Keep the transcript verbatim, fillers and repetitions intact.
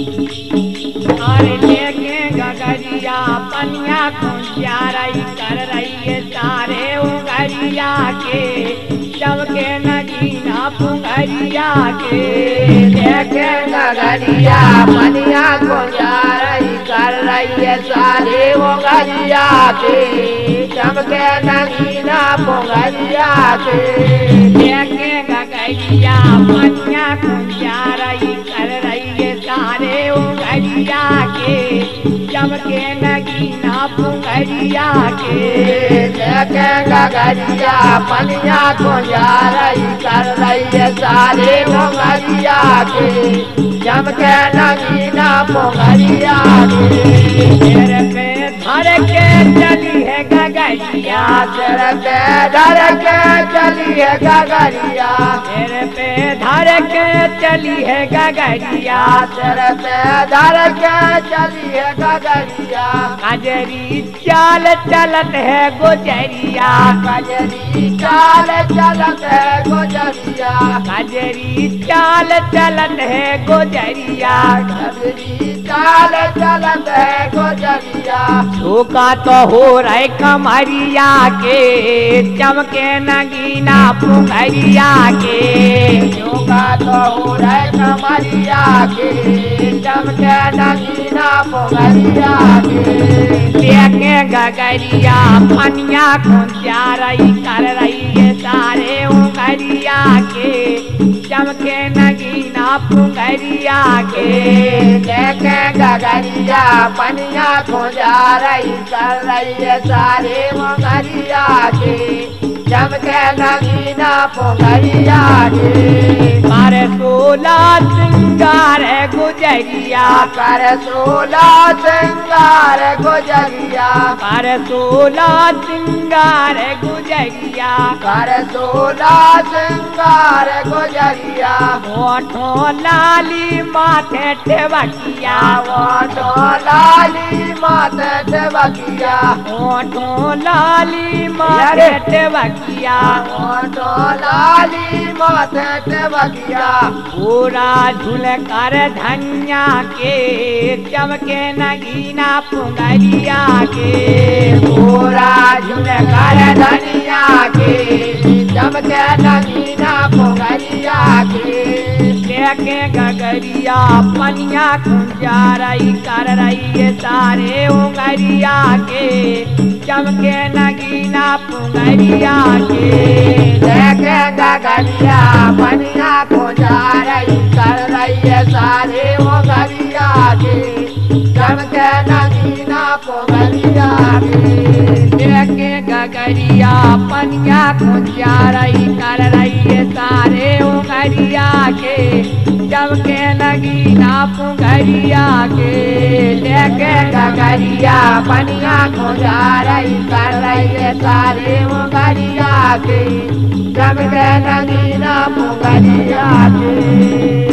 अरे लेके गगरिया पनिया खुंजिया रही कर रही है सारे उंगरिया के चमके नगीना पुंगरिया के। लेके गगरिया पनिया खुंजिया रही कर रही है सारे उंगरिया के चमके नगीना पुंगरिया के। लेके गगरिया पनिया खुंजिया रही कर रही है सारे उंगरिया के चमके नगीना पुंगरिया के। लेके गगरिया पनिया खुंजिया रही कर रही है सारे उंगरिया के चमके नगीना पुंगरिया के। सिर पे धर के चली है गगरिया सिर पे धर के चली है गगरिया सिर पे धर के चली है गगरिया सिर पे धर के चली है गगरिया। कजरी चाल चलत है गुजरिया कजरी चाल चलत है गुजरिया कजरी चाल चलत है गुजरिया कजरी चाल चलत है गुजरिया। झोंका तो हो रहे कमरिया के चमके नगीना पुंगरिया के। झोंका तो हो रहे कमरिया के चमके नगीना पुंगरिया के। लेके गगरिया पनिया खुंजिया रही कर रही है सारे उंगरिया के चमके नगीना पुंगरिया के। लेके गगरिया पनिया खुंजिया रही कर रही है सारे उंगरिया के चमके नगीना पुंगरिया के। कर सोला सिंगार है गुजरिया कर सोला सिंगार गुजरिया कर सोला सिंगार है गुजरिया कर सोला सिंगार गुजरिया। ओठों लाली माथे टेवकिया ओठो लाली माथे टेवकिया ओठों लाली माथे टेवकिया ओठो लाली माथे टेवकिया। पूरा झुल कर धनिया के चमके नगीना पुंगरिया के। पूरा झुल कर धनिया के चमके नगीना पुंगरिया के। लेके गगरिया पनिया खुंजिया रही कर रही है सारे उंगरिया के चमके नगीना पुंगरिया के। लेके गगरिया पनिया खुंजिया रही कर रही है सारे उंगरिया के चमके नगीना पुंगरिया के। लेके गगरिया पनिया खुंजिया रही कर रही है सारे उंगरिया के चमके नगीना पुंगरिया के। लेके गगरिया पनिया खुंजिया रही कर रही है सारे उंगरिया के चमके नगीना पुंगरिया के।